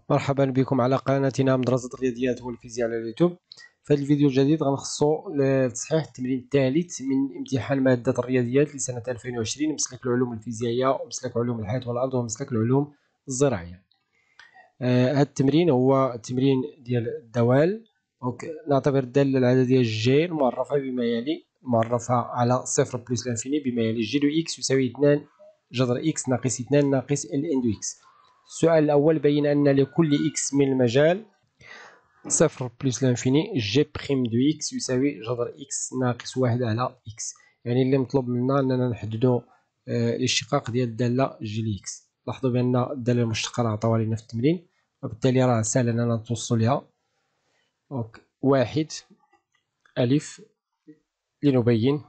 مرحبا بكم على قناتنا مدرسة الرياضيات والفيزياء على اليوتيوب. في هذا الفيديو الجديد غنخصو لتصحيح التمرين الثالث من امتحان مادة الرياضيات لسنة 2020 مسلك العلوم الفيزيائية ومسلك علوم الحياة والأرض ومسلك العلوم الزراعية. هذا التمرين هو التمرين ديال الدوال. نعتبر الدالة العددية جي المعرفة بما يلي، معرفة على صفر بلس لانفيني بما يلي جي دو إكس يساوي 2 جذر إكس ناقص 2 ناقص ال إن دو إكس. السؤال الأول بين أن لكل إكس من المجال صفر بلس لانفيني جي بريم دو إكس يساوي جذر إكس ناقص 1 على إكس. يعني اللي مطلوب منا أننا نحددو الاشتقاق ديال الدالة جي لإكس. لاحظوا بأن الدالة المشتقة راه عطاوها لينا في التمرين، وبالتالي راه ساهل أننا نتوصلو ليها. واحد ألف لنبين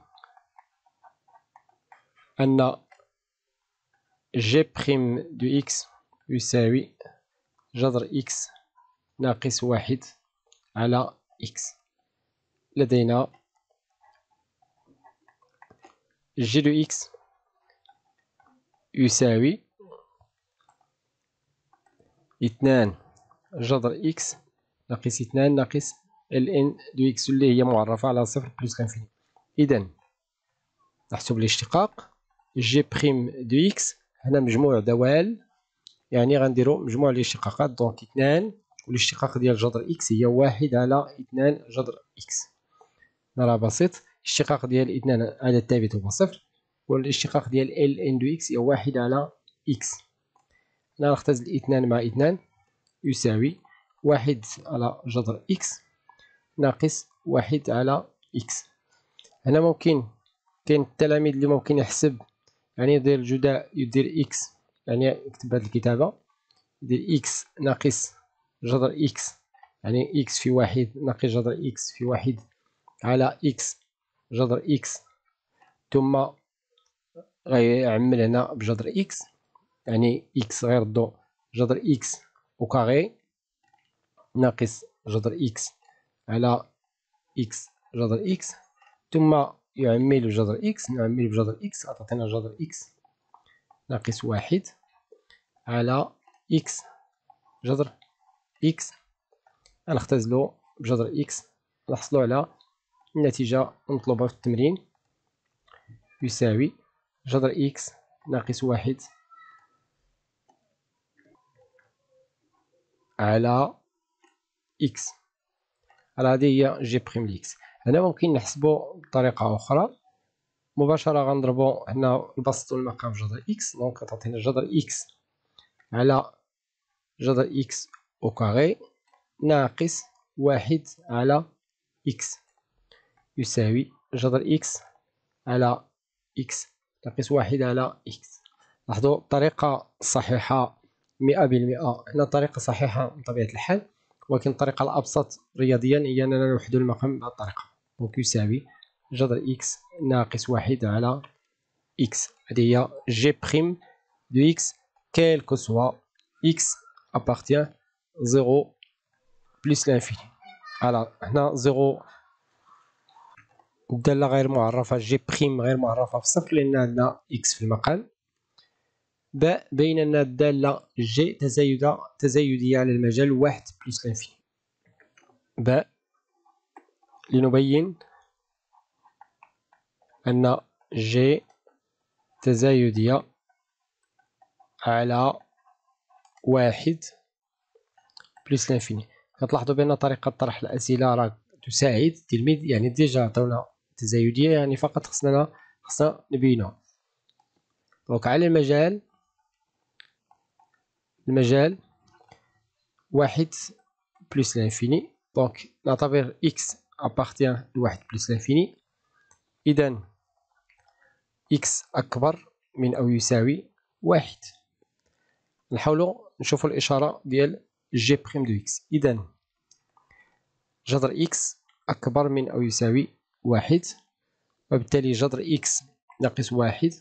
أن جي بريم دو إكس يساوي جذر إكس ناقص 1 على إكس. لدينا جي دو إكس يساوي 2 جذر إكس ناقص 2 ناقص ال إن دو إكس اللي هي معرفة على صفر بلس لانفيني. إذا نحسب الاشتقاق جي بريم دو إكس، هنا مجموع دوال، يعني غنديرو مجموع الاشتقاقات. دونك 2 والاشتقاق ديال جذر إكس هي 1 على 2 جذر إكس. راه بسيط، الاشتقاق ديال 2 على الثابت هو صفر، والاشتقاق ديال ال إن دو إكس هي 1 على إكس. نختزل 2 مع 2 يساوي 1 على جذر إكس ناقص 1 على إكس. هنا ممكن كاين التلاميذ اللي ممكن يحسب، يعني يدير الجداء يدير إكس، يعني يكتب هذه الكتابة، يدير إكس ناقص جذر إكس، يعني إكس في 1 ناقص جذر إكس في 1 على إكس جذر إكس، ثم غيعمل هنا بجذر إكس، يعني إكس غيردو جذر إكس أو كاغي ناقص جذر إكس على إكس جذر إكس، ثم يعمل جذر إكس، نعمل بجذر إكس غتعطينا جذر إكس ناقص 1 على إكس جذر إكس. غنختزلو بجذر إكس نحصلو على النتيجة المطلوبة في التمرين، يساوي جذر إكس ناقص 1 على إكس. هذه هي جي بريم لإكس. هنا ممكن نحسبو بطريقة أخرى مباشرة، غنضربو هنا البسط والمقام جذر إكس، دونك غتعطينا جذر إكس على جذر إكس أو كاغي ناقص 1 على إكس يساوي جذر إكس على إكس ناقص 1 على إكس. لاحظوا الطريقة صحيحة 100%، هنا طريقة صحيحة بطبيعة الحال، ولكن الطريقة الأبسط رياضيا هي أننا نوحدو المقام بهذه الطريقة. دونك يساوي جذر إكس ناقص 1 على إكس. هذه هي جي بريم دو إكس كيل كو سوا إكس أبارتيان 0 بلس لانفيني. فوالا هنا 0 الدالة غير معرفة، جي بريم غير معرفة في الصفر لأن عندنا إكس في المقام. باء بين أن الدالة جي تزايدية على المجال 1 بلس لانفيني. باء لنبين أن جي تزايدية على 1 بلس لانفيني. كتلاحظوا بأن طريقة طرح الأسئلة راه تساعد التلميذ، يعني ديجا عطاونا تزايدية، يعني فقط خصنا نبينها. دونك على المجال 1 بلس لانفيني، دونك نعتبر إكس أبارتيان لواحد بلس لانفيني. إذا إكس أكبر من أو يساوي 1. نحاولو نشوفو الإشارة ديال جي بريم دو إكس. إذا جذر إكس أكبر من أو يساوي 1، وبالتالي جذر إكس ناقص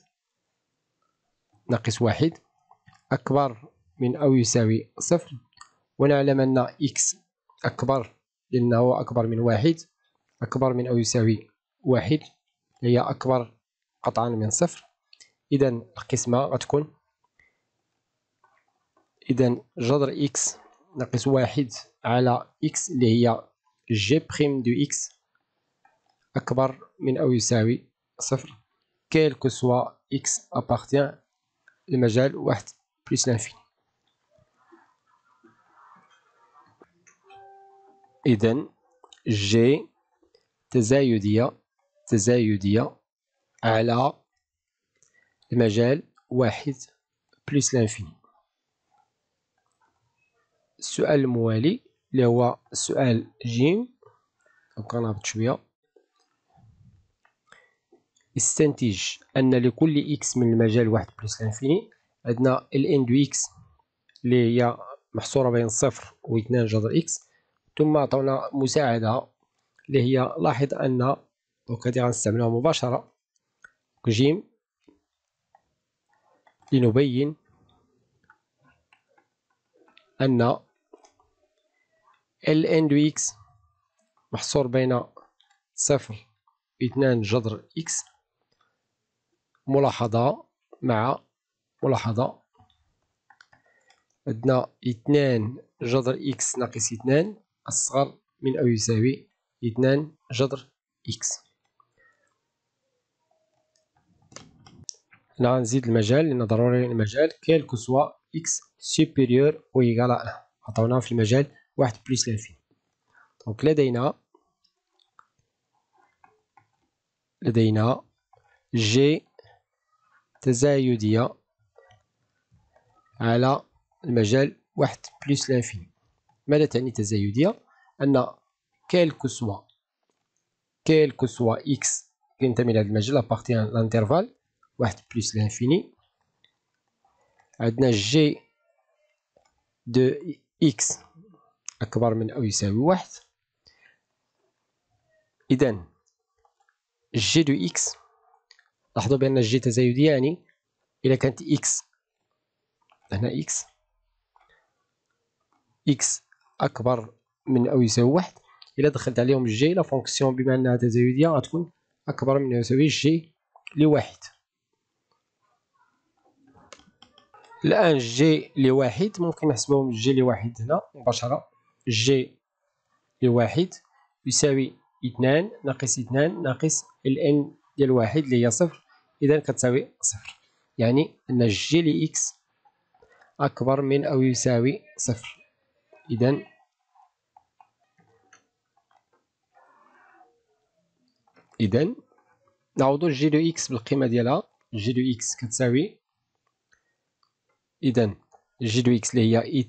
1 أكبر من أو يساوي 0، ونعلم أن إكس أكبر لأنه أكبر من 1، أكبر من أو يساوي 1 هي أكبر قطعا من 0. إذا القسمة غتكون، إذا جذر إكس ناقص واحد على إكس اللي هي جي بريم دو إكس أكبر من أو يساوي صفر كيل كو سوا إكس أبارتيان المجال واحد بلس لانفيني. إذن جي تزايدية على المجال واحد بلس لانفيني. السؤال الموالي اللي هو السؤال جيم، كنهبط شوية. استنتج أن لكل إكس من المجال واحد بلس لانفيني عندنا ال ان دو إكس اللي هي محصورة بين صفر و 2 جذر إكس، ثم عطونا مساعدة اللي هي لاحظ أن دونك هادي غنستعملوها مباشرة جيم لنبين أن ال ان دو إكس محصور بين صفر و 2 جذر إكس. ملاحظة عندنا 2 جذر إكس ناقص 2 أصغر من أو يساوي 2 جذر إكس. هنا غنزيد المجال لأن ضروري المجال كيل كو سوا إكس سوبيريور أو إيكال أ 1. عطاونا في المجال واحد بلس لانفيني. دونك لدينا جي تزايدية على المجال واحد بلس لانفيني. ماذا تعني تزايدية؟ أن كيل كو سوا إكس كينتمي لهذا المجال أبارتيان لانترفال واحد بلس لانفيني. عندنا جي دو إكس أكبر من أو يساوي واحد. إذن جي دو إكس، لاحظوا بأن الجي تزايدية، يعني إذا كانت إكس هنا إكس أكبر من أو يساوي واحد، إلا دخلت عليهم الجي لا فونكسيون بما أنها تزايدية غتكون أكبر من أو يساوي جي لواحد. الآن جي لواحد ممكن نحسبهم جي لواحد هنا مباشرة. جي لواحد يساوي 2 ناقص 2 ناقص ال ان ديال واحد اللي هي صفر، إذا كتساوي صفر، يعني أن جي لإكس أكبر من أو يساوي صفر. إذن نعوضو جي دو إكس بالقيمة ديالها. جي دو إكس كتساوي إذن جي دو إكس اللي هي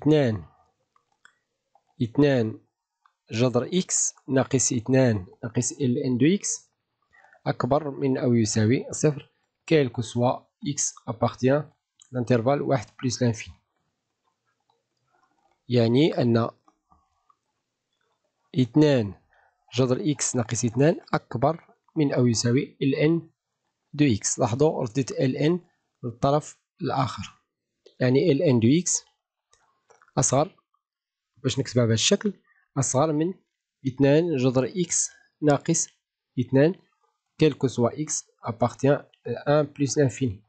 2 جذر إكس ناقص 2 ناقص ال ان دو إكس أكبر من أو يساوي صفر كيل كو سوا إكس أبارتيان لانترفال واحد بلس لانفيني. يعني أن 2 جذر إكس ناقص 2 أكبر من أو يساوي ال ان دو إكس. لاحظوا رديت ال ان للطرف الآخر، يعني ال ان دو إكس أصغر، باش نكتبها بهذا الشكل، أصغر من 2 جذر إكس ناقص 2 كيل كو سوا إكس أبارتيان 1 بلس لانفيني.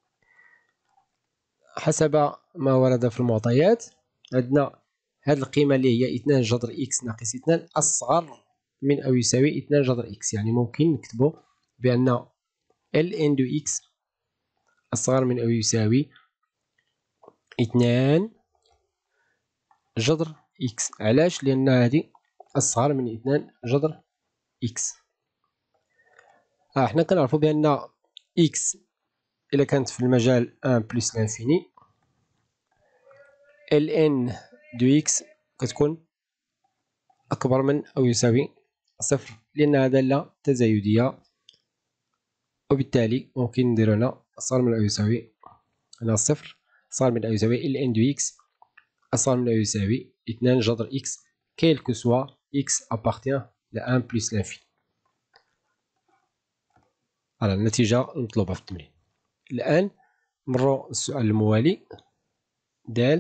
حسب ما ورد في المعطيات عندنا هذه القيمة اللي هي 2 جذر إكس ناقص 2 أصغر من أو يساوي 2 جذر إكس، يعني ممكن نكتبو بأن ال ان دو إكس أصغر من أو يساوي 2 جذر إكس. علاش؟ لأن هذه أصغر من 2 جذر إكس. حنا كنعرفو بأن إكس إلا كانت في المجال 1 بلس لانفيني ال ان دو إكس كتكون أكبر من أو يساوي صفر لأنها دالة تزايدية، وبالتالي ممكن نديرو هنا أصغر من أو يساوي هنا صفر، أصغر من أو يساوي ال ان دو إكس أصغر من أو يساوي 2 جذر إكس كيل كو سوا إكس أبارتيان ل 1 بلس لانفيني. على النتيجة المطلوبة في التمرين. الآن نمرو السؤال الموالي. د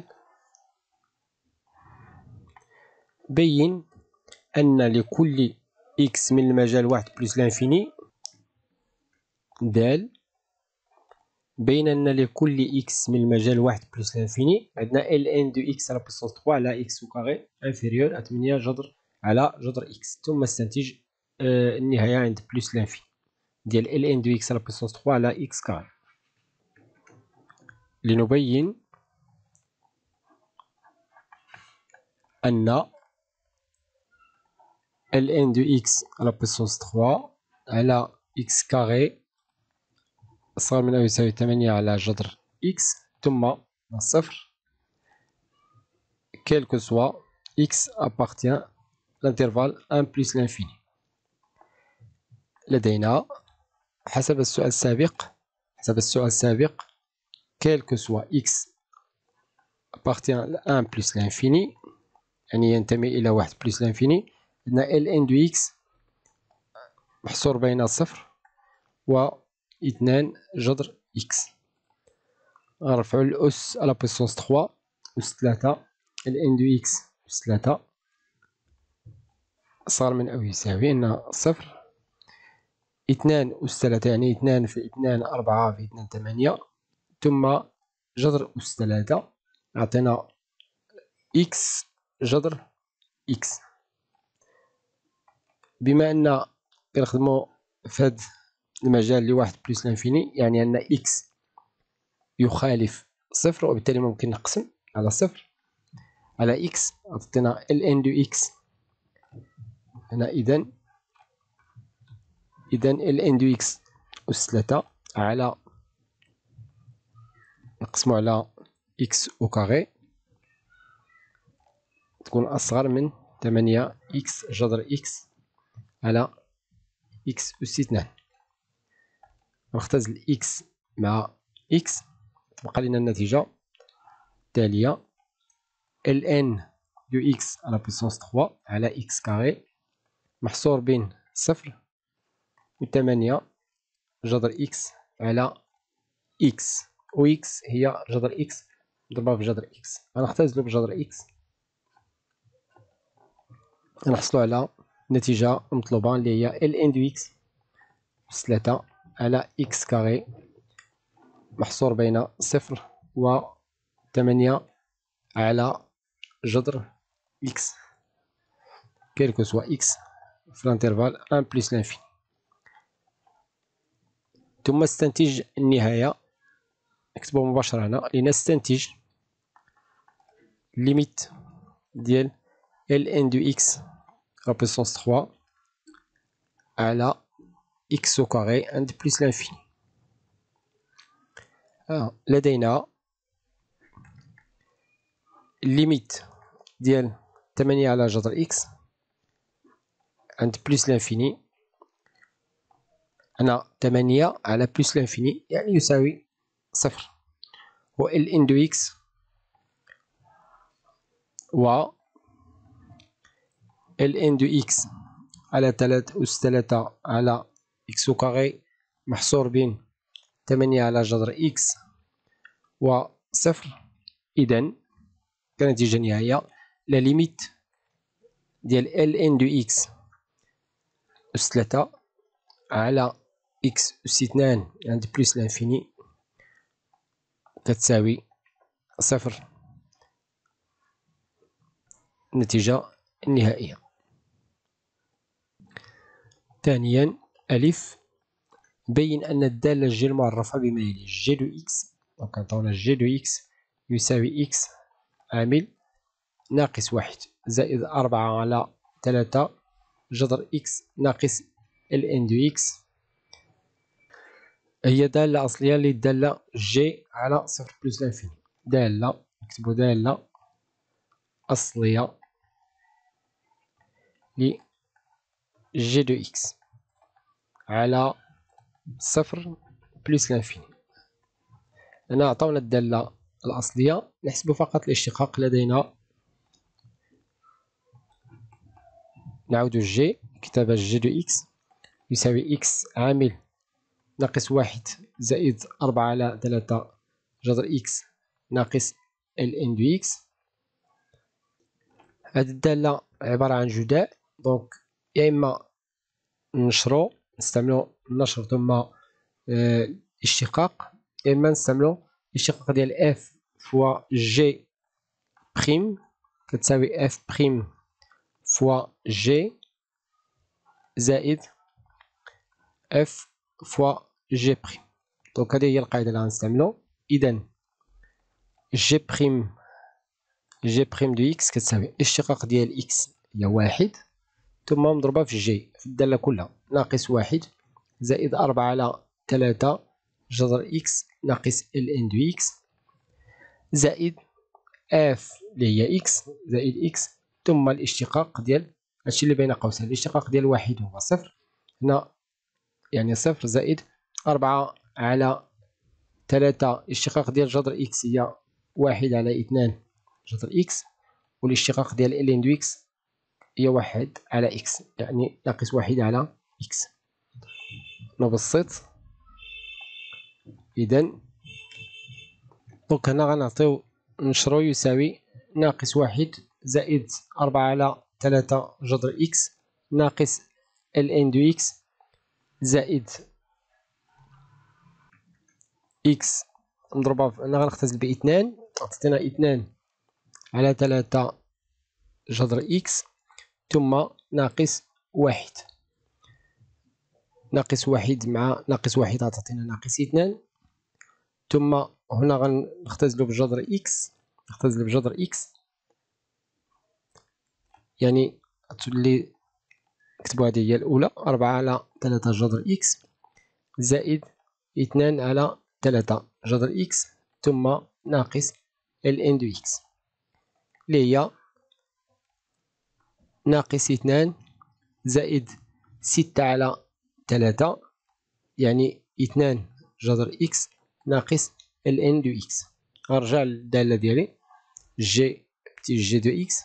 بين أن لكل إكس من المجال واحد بلس لانفيني د بين أن لكل إكس من المجال واحد بلس لانفيني، عندنا ال ان دو إكس على بويسونس 3 على إكس أو كاري انفيريور 8 جذر على جذر إكس، ثم استنتج النهاية عند بلس لانفيني ديال ال ان دو إكس على بويسونس 3 على إكس كاري. لنبين أن ال ان دو إكس على بويسونس 3 على إكس كاري أصغر من أو يساوي 8 على جذر إكس ثم صفر quel que soit x appartient l'intervalle 1 plus l'infini. لدينا حسب السؤال السابق quel que soit x appartient à 1 plus l'infini، يعني ينتمي إلى 1 plus l'infini، عندنا ln دو x محصور بين 0 و 2 جذر x. غنرفعو الأس على بويسونس 3 أس 3 ln دو x أس 3 أصغر من أو يساوي أن 0 2 أس 3 يعني 2 في 2 4 في 2 8 ثم جذر أس 3 عطينا إكس جذر إكس. بما أن كنخدمو في هاد المجال لواحد بلس لانفيني، يعني أن إكس يخالف صفر، وبالتالي ممكن نقسم على صفر على إكس، عطينا ال ان دو إكس هنا. إذن ال ان دو إكس أس 3 على نقسمو على إكس أو كاري تكون أصغر من 8 إكس جذر إكس على إكس أس 2. نختزل إكس مع إكس تبقى لنا النتيجة التالية ln دو إكس على بويسونس 3 على إكس كاري محصور بين 0 و 8 جذر إكس على إكس، و إكس هي جذر إكس مضروبة في جذر إكس. غنختزلو بجذر إكس نحصلو على النتيجة المطلوبة اللي هي ln دو إكس أس 3 على إكس كاري محصور بين 0 و 8 على جذر إكس quel que soit إكس في الانترفال 1 بلس لانفيني. ثم استنتج النهاية، نكتبو مباشرة هنا لنستنتج ليميت ديال ln دو إكس على بويسونس 3 على إكس أو كاري عند بلس لانفيني. لدينا الليميت ديال 8 على جذر إكس عند بلس لانفيني، هنا 8 على بلس لانفيني يعني يساوي 0، و ln دو إكس و ln دو إكس على 3 أس 3 على إكس أو كاري محصور بين 8 على جذر إكس و 0. إذن كنتيجة نهائية لا ليميت ديال ln دو إكس أس 3 على إكس أس 2 عند بلس لانفيني كتساوي 0. النتيجة النهائية. ثانيا ألف بين أن الدالة جي المعرفة بما يلي جي دو إكس، دونك عطاونا جي دو إكس يساوي إكس عامل ناقص 1 زائد 4 على 3 جذر إكس ناقص ln دو إكس هي دالة أصلية للدالة جي على 0 بلس لانفيني. دالة نكتبو دالة أصلية ل جي دو إكس على 0 بلس لانفيني. هنا عطاونا الدالة الأصلية، نحسب فقط الاشتقاق. لدينا نعود جي كتابة جي دو إكس يساوي إكس عامل ناقص 1 زائد 4 على 3 جذر إكس ناقص ln دو إكس. هاد الدالة عبارة عن جداء، دونك يا إما نشرو نستعملو النشر ثم الاشتقاق، إما نستعملو الاشتقاق ديال اف فوا جي بريم كتساوي اف بريم فوا جي زائد اف فوا جي بريم. دونك هذه هي القاعدة اللي غنستعملو. إذا جي بريم دو إكس كتساوي الاشتقاق ديال إكس هي واحد ثم مضروبة في جي في الدالة كلها ناقص واحد زائد 4 على 3 جذر إكس ناقص ال إن دو إكس زائد اف اللي هي إكس زائد إكس ثم الاشتقاق ديال هادشي اللي بين قوسين. الاشتقاق ديال واحد هو صفر، هنا يعني صفر زائد 4 على 3 الاشتقاق ديال جذر إكس هي واحد على 2 جذر إكس، والاشتقاق ديال ال إن دو إكس هي واحد على إكس يعني ناقص واحد على إكس. نبسط. إذا دونك هنا غنعطيو نشرو يساوي ناقص واحد زائد 4 على 3 جذر إكس ناقص ال إن دو إكس زائد إكس مضروبة في هنا غنختزل بإثنان عطينا 2 على 3 جذر إكس ثم ناقص واحد. ناقص واحد مع ناقص واحد غتعطينا ناقص 2 ثم هنا غنختزلو بجذر إكس نختزل بجذر إكس يعني تولي نكتبو هذه هي الأولى 4 على 3 جذر إكس زائد 2 على 3 جذر إكس ثم ناقص ال إن دو إكس اللي هي ناقص 2 زائد 6 على 3 يعني 2 جذر إكس ناقص ال إن دو إكس. غنرجع للدالة ديالي جي بتي جي دو إكس.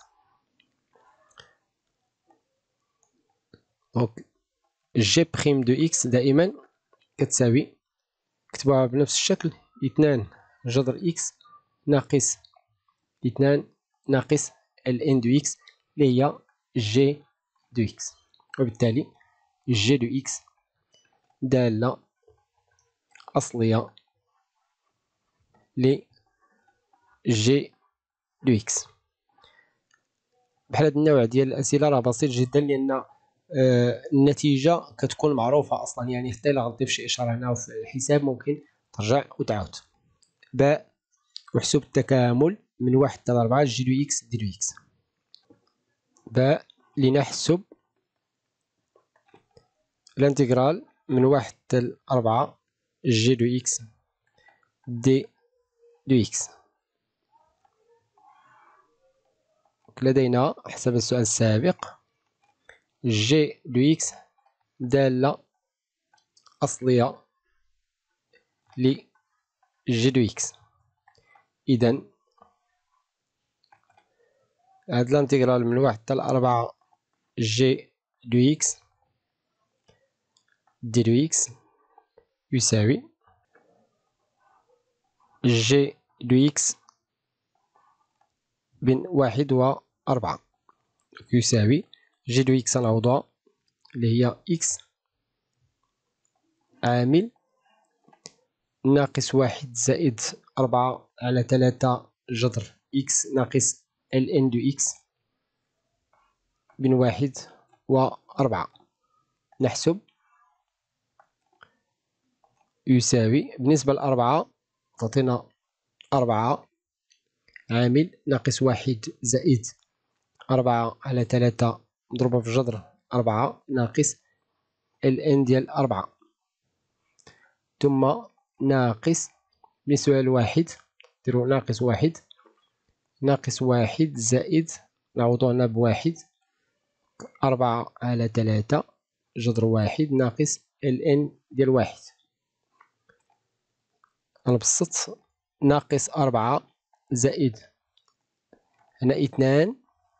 دونك جي بريم دو إكس دائما كتساوي نكتبوها بنفس الشكل 2 جذر إكس ناقص 2 ناقص ال إن دو إكس اللي هي جي دو إكس، وبالتالي جي دو إكس دالة أصلية ل جي دو إكس. بحال هاد النوع ديال الأسئلة راه بسيط جدا لأن النتيجة كتكون معروفة أصلا، يعني حتى إلا غلطتي في شي إشارة هنا في الحساب ممكن ترجع وتعاود. باء وحسب التكامل من 1 حتى 4 جي دو إكس دي دو إكس. باء لنحسب الانتجرال من 1 حتى 4 جي دو إكس دي دو إكس. لدينا حسب السؤال السابق جي دو إكس دالة أصلية ل جي دو إكس. إذا هاد الانتجرال من 1 حتى 4 جي دو إكس دي دو إكس يساوي جي دو إكس بين 1 و 4 يساوي جي دو إكس نعوضوها اللي هي إكس عامل ناقص 1 زائد 4 على 3 جذر إكس ناقص ال إن دو إكس بين 1 و 4. نحسب يساوي بالنسبة ل4 تعطينا 4 عامل ناقص 1 زائد 4 على 3 مضروبة في جذر 4 ناقص ال إن ديال 4 ثم ناقص بالنسبة لواحد نديرو ناقص واحد زائد نعوضو هنا بواحد 4 على 3 جذر واحد ناقص ال إن ديال واحد. غنبسط ناقص 4 زائد هنا 2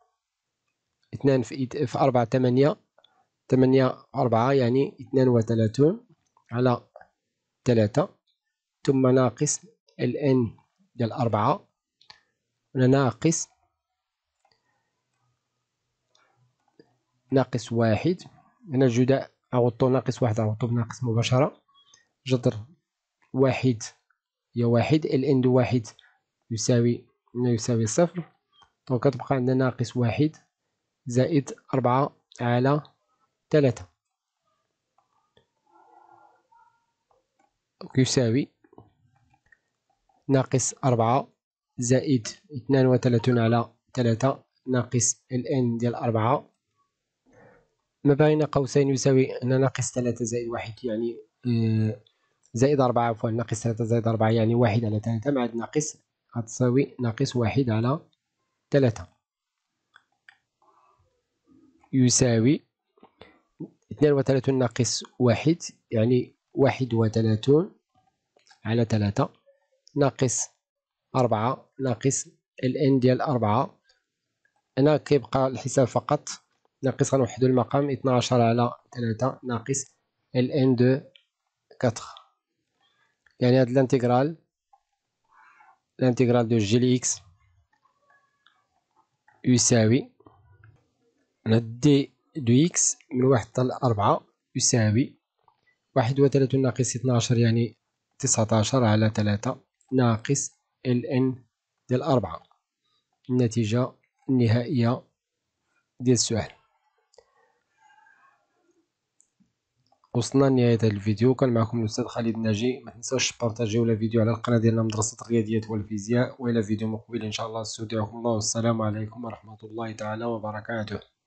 في 4 8 4 يعني 32 على 3 ثم ناقص ال إن ديال 4 هنا ناقص واحد هنا الجداء عوضتو ناقص واحد عوضتو بناقص مباشرة جذر واحد هي واحد. الان دو واحد يساوي صفر. دونك كتبقى عندنا ناقص واحد زائد 4 على 3 يساوي ناقص 4 زائد 32 على 3 ناقص الان ديال 4 ما بين قوسين يساوي ناقص 3 زائد 1 يعني زائد 4 عفوا ناقص 3 زائد 4 يعني 1 على 3 مع الناقص غتساوي ناقص 1 على 3 يساوي 32 ناقص 1 يعني 31 على 3 ناقص 4 ناقص الان ديال 4. هنا كيبقى الحساب فقط ناقص غنوحدو المقام 12 على 3 ناقص الان دو 4. يعني هاد الانتيغرال دو جي لي اكس يساوي دي دو اكس من 1 حتى ل 4 يساوي 31 ناقص 12 يعني 19 على 3 ناقص الان ديال 4. النتيجة النهائية ديال السؤال. وصلنا لنهاية هذا الفيديو. كان معكم الأستاذ خالد الناجي. ما تنساوش تبارطاجيو الفيديو على القناة ديالنا مدرسة الرياضيات والفيزياء، وإلى فيديو مقبل إن شاء الله. استودعكم الله والسلام عليكم ورحمة الله تعالى وبركاته.